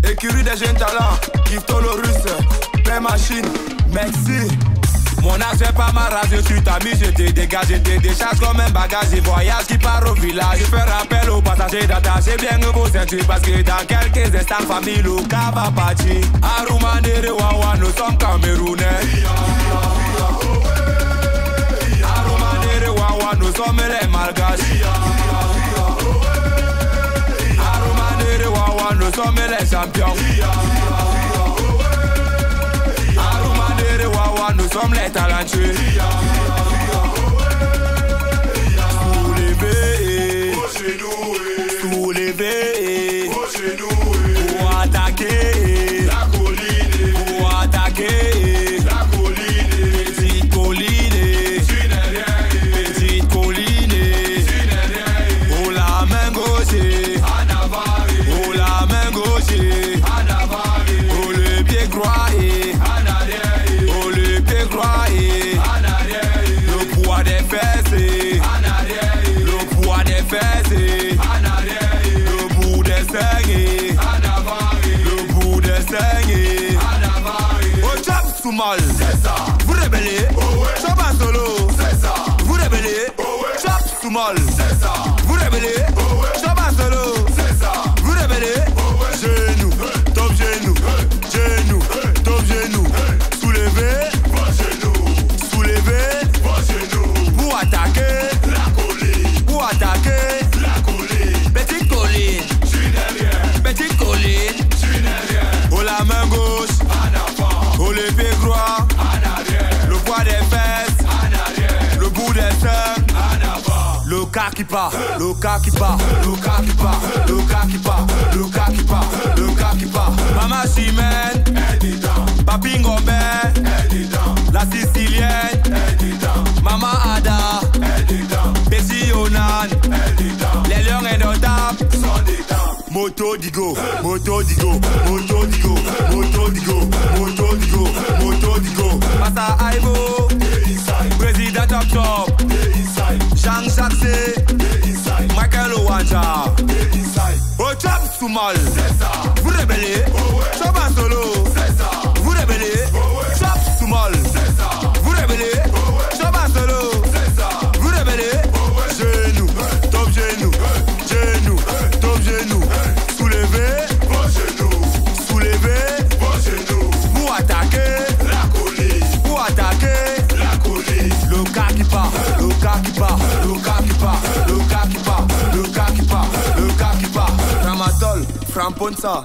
écurie des jeunes talents, Giftolo russe, plein machine, merci. Mon âge c'est pas ma race, je suis ta mise, je te dégage, je te décharge comme un bagage et voyage qui part au village. Je fais rappel aux passagers d'attacher bien vos ceintures parce que dans quelques instants, famille Luka va partir. Arumandere Wawa, nous sommes Camerounais. Arumandere Wawa, nous sommes les Malgaches. Arumandere Wawa, nous sommes les champions. Nous sommes les talentueux. Soulevez, soulevez, pour attaquer la colline, pour attaquer la colline, petite colline, petite colline, pour la main gauche, pour la main gauche, pour le pied croisé. Le poids des fesses, le poids des fesses, le bout des saignées, le bout des saignées. Au chap sous mal, vous rébellez, chap en solo, vous rébellez, chap sous mal, vous rébellez, chap en solo, vous rébellez, genou, top genou, genou, top genou, soulevez. Le cas qui part, le cas qui part, le cas qui part, le cas qui part, le cas qui part, le cas qui part. Maman Chimène, Papi Ngombe, la Sicilienne, Maman Ada, Bessie Onan, les lions indomptables. Moto Digo, Moto Digo, Moto Digo, Moto Digo, Moto Digo, Moto Digo. Massa Aibo, Président Top Top, Jean Jacques, Michael Owanja. Au chap sous mal, vous rébellez, chap en solo, vous rébellez, chap sous mal, vous rébellez, chap en solo, vous rébellez, genou, top genou, genou, top genou, soulevez, soulevez, pour attaquer la colline, pour attaquer la colline. Le cas qui part, le cas qui part, le cas qui part, le cas qui part, le cas qui part, le cas qui part. Ramatol, Framponsa.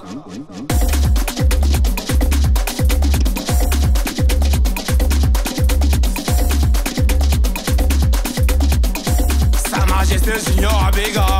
Sa Majesté Junior Abega.